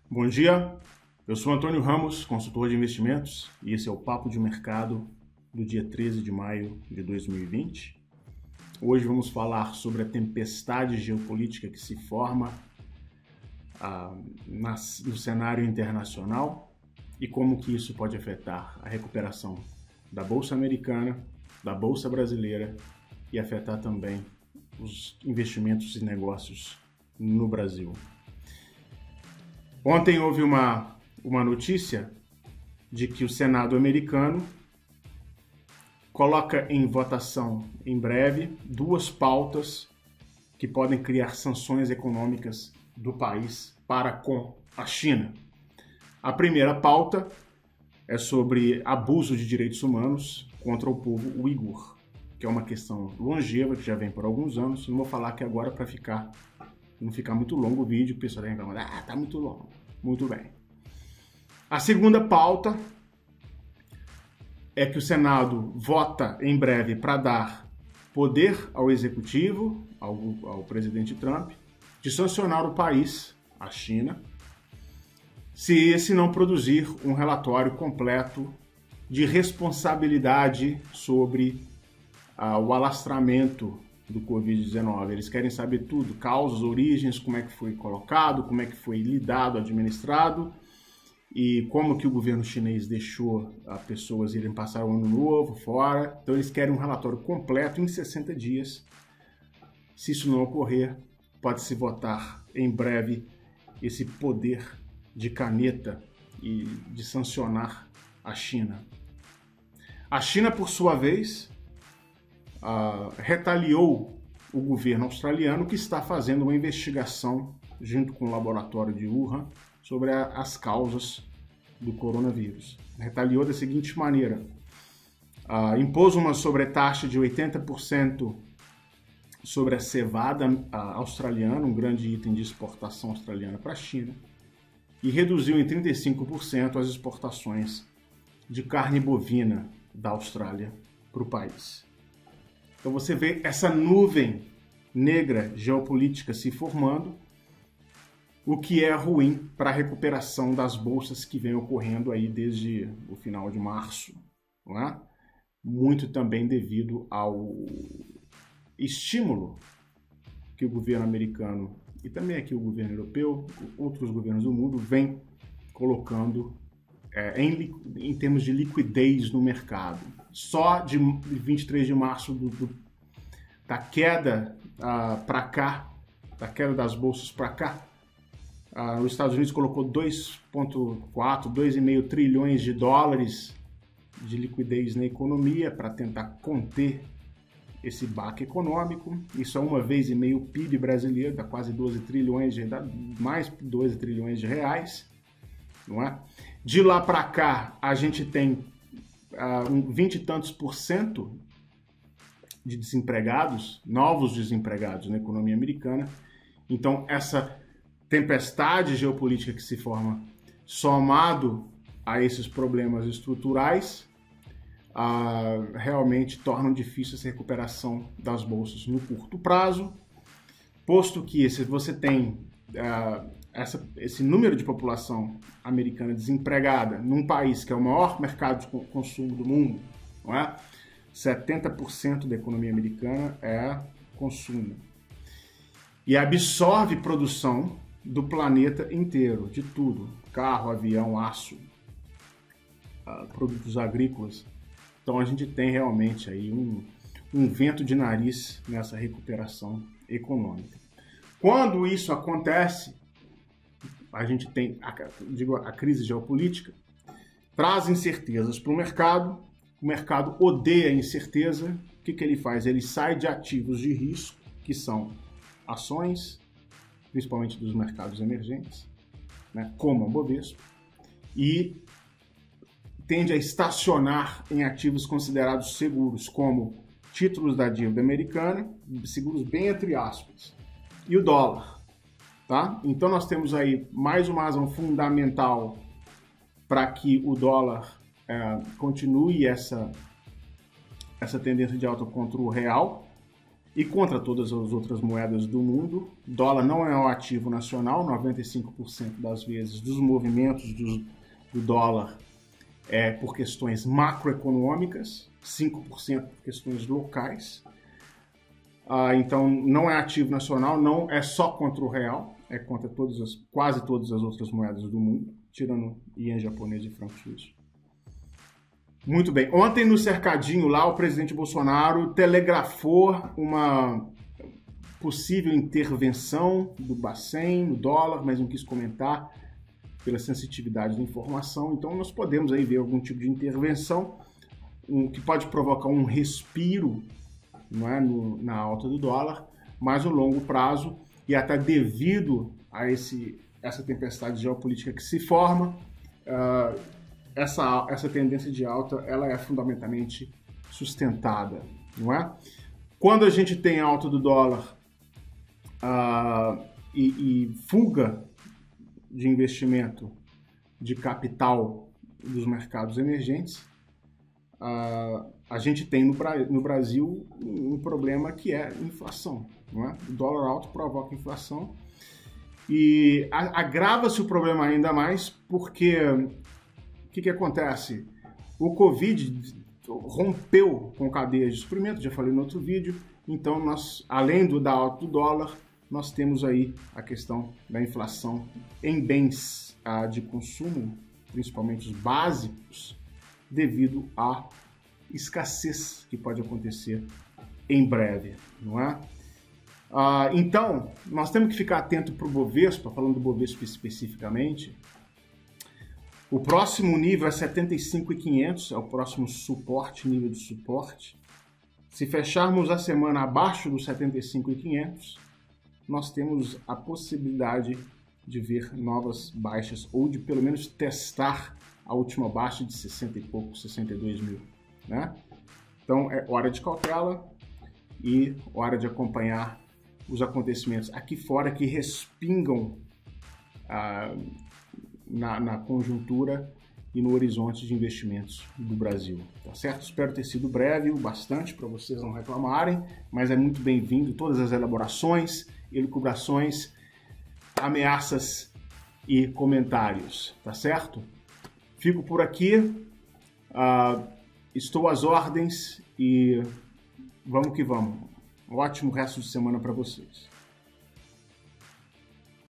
Bom dia, eu sou Antônio Ramos, consultor de investimentos, e esse é o Papo de Mercado do dia 13 de maio de 2020. Hoje vamos falar sobre a tempestade geopolítica que se forma no cenário internacional e como que isso pode afetar a recuperação da Bolsa Americana, da Bolsa Brasileira e afetar também os investimentos e negócios no Brasil. Ontem houve uma notícia de que o Senado americano coloca em votação em breve duas pautas que podem criar sanções econômicas do país para com a China. A primeira pauta é sobre abuso de direitos humanos contra o povo uigur, que é uma questão longeva que já vem por alguns anos. Não vou falar aqui agora para não ficar muito longo o vídeo, o pessoal vai reclamar, tá muito longo. Muito bem. A segunda pauta é que o Senado vota em breve para dar poder ao executivo, ao presidente Trump, de sancionar o país, a China, se esse não produzir um relatório completo de responsabilidade sobre o alastramento do Covid-19. Eles querem saber tudo, causas, origens, como é que foi colocado, como é que foi lidado, administrado e como que o governo chinês deixou as pessoas irem passar o ano novo fora. Então eles querem um relatório completo em 60 dias. Se isso não ocorrer, pode-se votar em breve esse poder de caneta e de sancionar a China. A China, por sua vez, retaliou o governo australiano, que está fazendo uma investigação junto com o laboratório de Wuhan sobre as causas do coronavírus. Retaliou da seguinte maneira: impôs uma sobretaxa de 80% sobre a cevada australiana, um grande item de exportação australiana para a China, e reduziu em 35% as exportações de carne bovina da Austrália para o país. Então você vê essa nuvem negra geopolítica se formando, o que é ruim para a recuperação das bolsas que vem ocorrendo aí desde o final de março, não é? Muito também devido ao estímulo que o governo americano e também aqui o governo europeu, outros governos do mundo, vem colocando em termos de liquidez no mercado. Só de 23 de março da queda para cá, da queda das bolsas para cá, os Estados Unidos colocou 2,5 trilhões de dólares de liquidez na economia para tentar conter esse baque econômico. Isso é 1,5 vezes o PIB brasileiro, dá quase 12 trilhões, mais de 12 trilhões de reais, não é? De lá para cá, a gente tem 20 e tantos % de desempregados, novos desempregados na economia americana. Então, essa tempestade geopolítica que se forma, somado a esses problemas estruturais, realmente tornam difícil essa recuperação das bolsas no curto prazo, posto que se você tem esse número de população americana desempregada num país que é o maior mercado de consumo do mundo, não é? 70% da economia americana é consumo e absorve produção do planeta inteiro, de tudo, carro, avião, aço, produtos agrícolas. Então a gente tem realmente aí um vento de nariz nessa recuperação econômica. Quando isso acontece, a gente tem a crise geopolítica, traz incertezas para o mercado odeia a incerteza. O que ele faz? Ele sai de ativos de risco, que são ações, principalmente dos mercados emergentes, né, como a Bovespa, e tende a estacionar em ativos considerados seguros, como títulos da dívida americana, seguros bem entre aspas, e o dólar. Tá? Então nós temos aí mais uma razão fundamental para que o dólar continue essa tendência de alta contra o real, e contra todas as outras moedas do mundo. Dólar não é um ativo nacional, 95% das vezes dos movimentos do dólar é por questões macroeconômicas, 5% por questões locais. Então não é ativo nacional, não é só contra o real, é contra quase todas as outras moedas do mundo, tirando ien japonês e franco suíço. Muito bem. Ontem no cercadinho lá, o presidente Bolsonaro telegrafou uma possível intervenção do Bacen no dólar, mas não quis comentar pela sensitividade da informação. Então nós podemos aí ver algum tipo de intervenção que pode provocar um respiro, não é, na alta do dólar, mas no longo prazo, e até devido a essa tempestade geopolítica que se forma, essa tendência de alta ela é fundamentalmente sustentada, não é? Quando a gente tem alta do dólar e fuga de investimento de capital dos mercados emergentes, a gente tem no Brasil um problema que é inflação, não é? O dólar alto provoca inflação e agrava-se o problema ainda mais porque o que acontece? O Covid rompeu com cadeias de suprimento, já falei no outro vídeo, então nós, além da alta do dólar, nós temos aí a questão da inflação em bens de consumo, principalmente os básicos, devido à escassez que pode acontecer em breve, não é? Então, nós temos que ficar atento para o Bovespa, falando do Bovespa especificamente. O próximo nível é 75.500, é o próximo suporte, nível de suporte. Se fecharmos a semana abaixo dos 75.500, nós temos a possibilidade de ver novas baixas, ou de pelo menos testar a última baixa de 60 e pouco, 62 mil, né? Então é hora de cautela e hora de acompanhar os acontecimentos aqui fora que respingam na conjuntura e no horizonte de investimentos do Brasil, tá certo? Espero ter sido breve o bastante para vocês não reclamarem, mas é muito bem-vindo todas as elaborações, elucubrações, ameaças e comentários, tá certo? Fico por aqui, estou às ordens e vamos que vamos. Um ótimo resto de semana para vocês.